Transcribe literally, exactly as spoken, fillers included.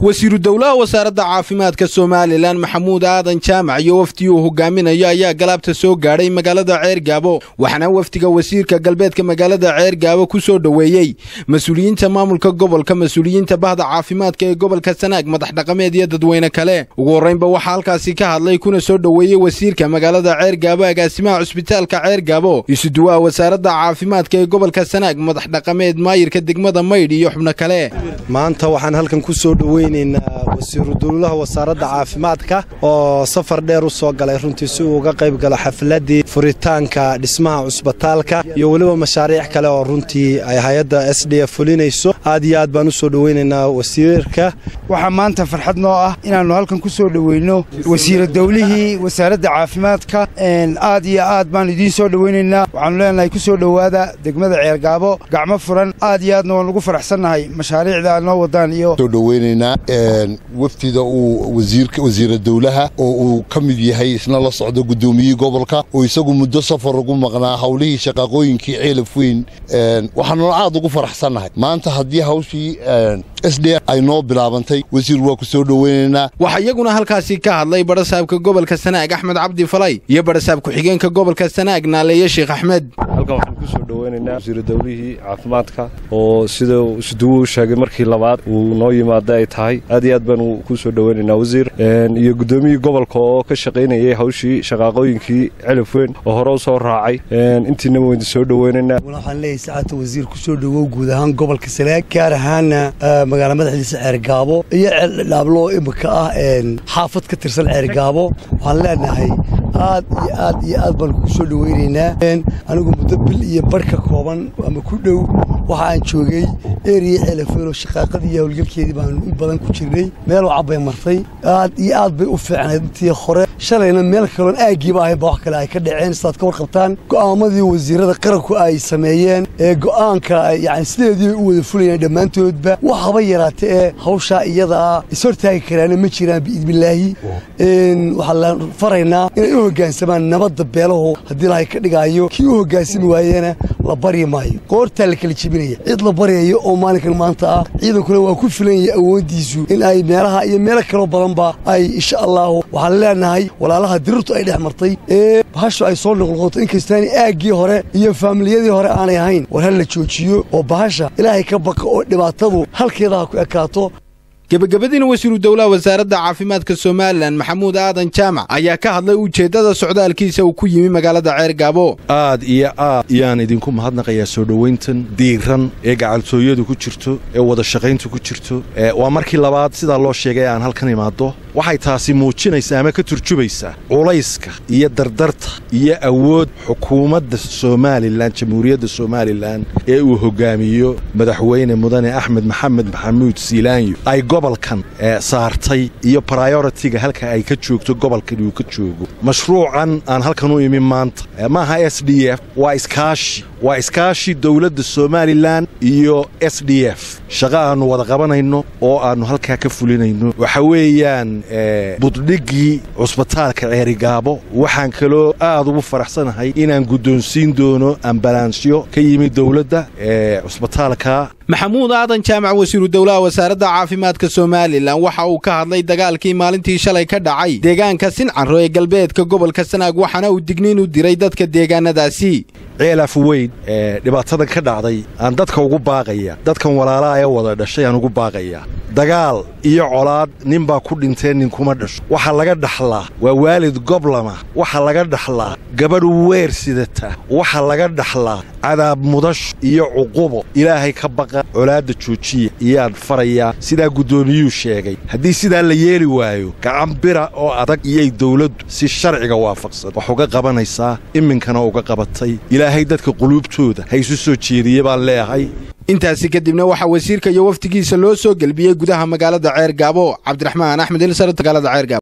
wasiiru dawlaha wasaaradda caafimaadka Soomaaliland Maxamuud Aadan Jaamac iyo wafdigu hogaaminaya ayaa galabta soo gaaray magaalada Ceergaabo waxana wafdiga wasiirka galbeedka magaalada Ceergaabo ku soo dhaweeyay mas'uuliyiinta maamulka gobolka mas'uuliyiinta bahda caafimaadka ee gobolka Sanaag madax dhaqameed iyo dadweyne kale ugu horeynba waxa halkaasi ka hadlay kuna soo dhaweeyay wasiirka magaalada Ceergaabo agaasimaha cusbitaalka Ceergaabo isuduwa wasaaradda caafimaadka ee gobolka Sanaag madax dhaqameed maayirka degmada Maydh iyo xubno kale maanta waxaan halkan ku soo dhaweynayna wasiiru dawlaha wasaaradda caafimaadka oo safar dheer u soo galay runtii si uu uga qayb galo xafladii furitaanka dhismaha cusbitaalka iyo waliba mashaariic kale oo runtii ay hay'adda S D F fulinayso aad iyo aad baan u soo dhaweynaynaa wasiirka waxa maanta farxad noo ah inaanu halkan ku soo dhaweyno wasiiru dawlihii wasaaradda caafimaadka een aad iyo aad baan idin soo dhaweynaynaa waxaan leenahay ku soo dhawaada degmada Ceergaabo gacmo furan aad iyo aadna waan ugu faraxsanahay mashaariicda noo wadaan iyo soo dhaweynayna een waftiida uu wasiirka wasiirada dawlaha oo uu kamid yahay isna la socdo gudoomiye gobolka oo isagu muddo safar ugu maqnaa hawlihii shaqaqooyinkii ceelaf weyn een waxaan aad ugu faraxsanahay maanta hadii hawshii S D ay noo bilaabantay wasiir waa ku soo dhaweynayna waxa iyaguna halkaasi ka hadlay barasaabka gobolka Sanaag Axmed Cabdi Falay iyo barasaabku xigeenka gobolka Sanaag Naaleeye Sheekh Axmed halkan waxaan ku soo dhaweynaynaa wasiir dawlihii caafimaadka oo sida isuduwa u sheegay markii labaad uu noo yimaado ay tahay aad iyo aad baan ku soo dhaweynaynaa wasiir iyo gudoomiye gobolka oo ka shaqeynayay hawshii shaqaqooyinkii ceelaf weyn oo hore u soo raacay intiina weyn soo dhaweynaynaa waxaan leeyahay saacada wasiir ku soo dhawow guud ahaan gobolka Sanaag gaar ahaan magaalada madaxdiisa Ceergaabo iyo dhaablo imka ah een xaafad ka tirsan Ceergaabo waxaan leenahay aad iyo aad iyo aad baan ku soo dhaweynaynaa anigu muddo bil iyo barka kooban ama ku dhow waxa aan joogay area ceelaf weyn oo shaqaqadii hawlgalkeedii baan u badan ku jirnay meel oo cabay martay aad iyo aad bay u fiicnayd intii hore shalayna meel kale aagiiba ay wax kale ay ka dhaceen saad ka warqabtaan go'aamadii wasiirada qaranku ay sameeyeen ee go'aanka yani sideedii u wada fulayeen dhamaantoodba waxaba yaraatay ee hawsha iyada isortaagi karaan ma jiraan biidbillaahi in waxa la faraynaa inay u hoggaansamaan nabadda beelaho hadii la ka dhigayo kii u hoggaansami waayeen la bari maayo qoorta la kala jibinaya cid la bariyo oo maalinkan maanta ah ciidankuna waa ku filan yahay awoodiisu in ay meelaha iyo meel kale badan ba ay insha Allah waxa leenahay walaalaha dirirtu ay dhex martay ee bahashu ay soo noqoto in kastaan aagii hore iyo familiyadii hore aanay ahayn war hal la joojiyo oo bahasha Ilaahay ka baqa oo dhibaatadu halkeeda ku ekaato gabagabadina wasiiru dawlaha wasaaradda caafimaadka Soomaaliland Maxamuud Aadan Jaamac ayaa ka hadlay ujeedada socdaalkiisa uu ku yimi magaalada Ceergaabo aad iyo aad yaan idinku mahadnaqayaa soo dhaweyntan diiran ee gacaltooyadu ku jirto ee wada shaqayntu ku jirto waa markii labaad sida loo sheegay aan halkan imaado waxay taasi muujinaysaa ama ka turjubaysaa culayska iyo dardarta iyo awood xukuumadda Soomaaliland jamhuuriyadda Soomaaliland ee uu hogaamiyo madaxweyne mudane Axmed Maxamed Maxamuud Siilaanyo ay gobolkan ee saartay iyo priority-ga halka ay ka joogto gobolkan uu ka joogo mashruucan aan halkan u imi maanta maaha S D F waa iskaashi waa iskaashi dawladda Soomaaliland iyo S D F shaqa aanu wada qabanayno oo aanu halka ka fulinayno waxa weeyaan budhigii cusbitaalka Ceergaabo waxaan kaloo aad ugu faraxsanahay inaan gudoonsiin doono ambulaansyo ka yimid dawladda ee cusbitaalka Maxamuud Aadan Jaamac wasiiru dawlaha wasaaradda caafimaadka Soomaaliland waxa uu ka hadlay dagaalkii maalintii shalay ka dhacay deegaanka Sincanro ee galbeedka gobolka Sanaag waxana uu digniin u diray dadka deegaanadaasi ceelaf weyn ee dhibaatada ka dhacday aan dadka ugu baaqaya dadkan walaalaha ay wada dhashay aan ugu baaqaya dagaal iyo colaad nin baa ku dhintay nin kuma dhasho waxa laga dhaxlaa waa waalid goblama waxa laga dhaxlaa gabadh weer sidata waxa laga dhaxlaa cadaab mudash iyo cuqubo Ilaahay ka baqa colaada joojiya iyaan faraya sida gudoomiyuu sheegay hadii sida la yeeli waayo gacan bira oo adag iyo dawladdu si sharciga waafaqsan wax uga qabanaysaa iminkana uga qabatay Ilaahay dadka qulubtooda haysu soo jeediyay baan leeyahay intaasi kadibna waxa wasiirka iyo waftigiisa loo soo galbiyay gudaha magaalada Ceergaabo Cabdiraxmaan Axmed Ilsar magaalada Ceergaabo